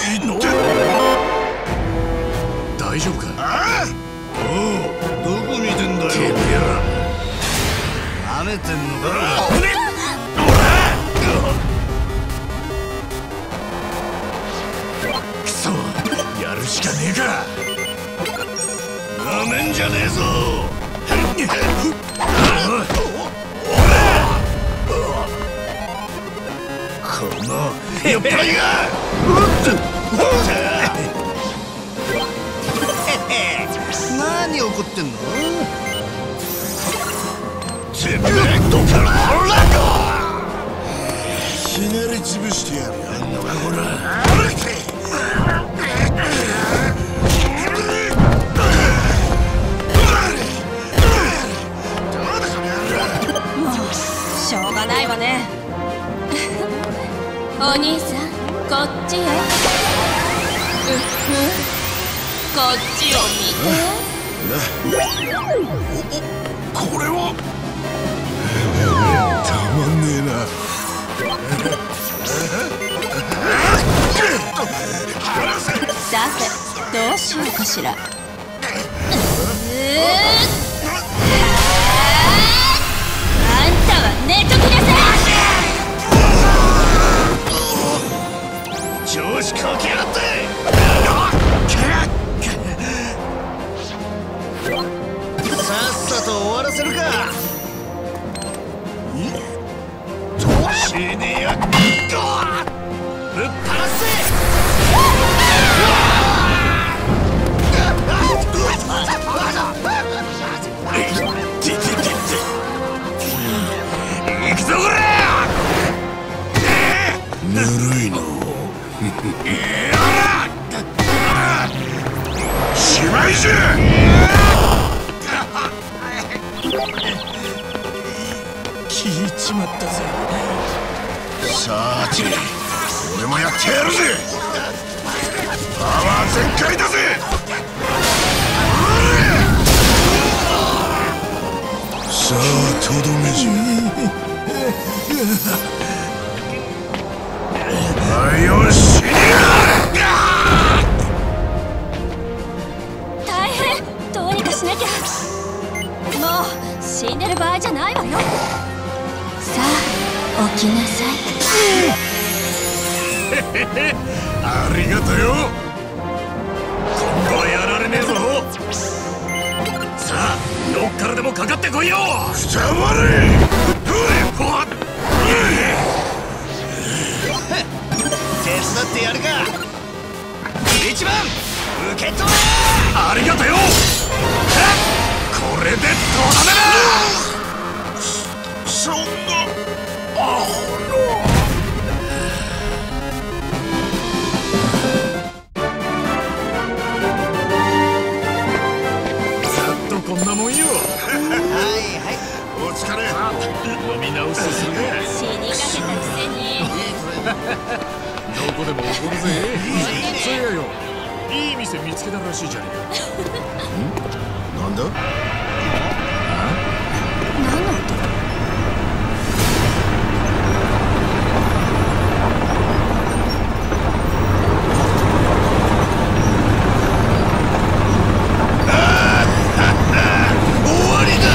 大丈夫か？ ああ、おう、どこ見てんだよ。 てめえら舐めてんのか。 危ねえ。くそ、やるしかねえか。 なめんじゃねえぞ。このやっぱりが何怒ってんの。てめえどからほらひねりつぶしてやる。やんのかこら。 しょうがないわね。お兄さん、こっちよ。こっちを見て。 これはたまんねえな。 さて、どうしようかしら。あんたは寝ときなさい。 調子こきやがって。さっさと終わらせるか。死ねや。ぶっ放せ。行くぞこら。ぬるいの。しまいじゃ。聞いちまったぜ。さて俺もやってやるぜ。パワー全開だぜ。さあとどめじゃ。よし。 大変、どうにかしなきゃ。もう死んでる場合じゃないわよ。さあ起きなさい。 ありがとよ。今度はやられねえぞ。さあどっからでもかかってこいよ。 くたばれ。手伝ってやるか。一番受け取れ。 ありがとよ。これでとどめだ。 そんなアホの。ざっとこんなもんよ。 はいはい、お疲れ。 飲み直すするね。 死にかけたくせに。 どこでも怒るぜ。そうやよ、いい店見つけたらしいじゃねえか。 なんだ。 何の音？ 終わりだ。